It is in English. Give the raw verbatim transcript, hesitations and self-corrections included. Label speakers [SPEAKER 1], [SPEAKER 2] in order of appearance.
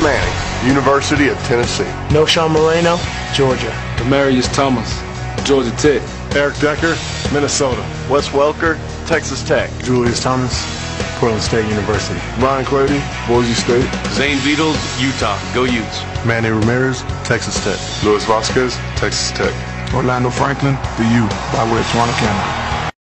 [SPEAKER 1] Manning, University of Tennessee.
[SPEAKER 2] Knowshon Moreno, Georgia.
[SPEAKER 3] Demarius Thomas, Georgia Tech.
[SPEAKER 4] Eric Decker, Minnesota.
[SPEAKER 5] Wes Welker, Texas Tech.
[SPEAKER 6] Julius Thomas, Portland State University.
[SPEAKER 4] Brian Clady, Boise State.
[SPEAKER 7] Zane Beadles, Utah. Go Utes.
[SPEAKER 8] Manny Ramirez, Texas Tech.
[SPEAKER 4] Luis Vasquez, Texas Tech.
[SPEAKER 9] Orlando Franklin, the U, by way of Toronto, Canada.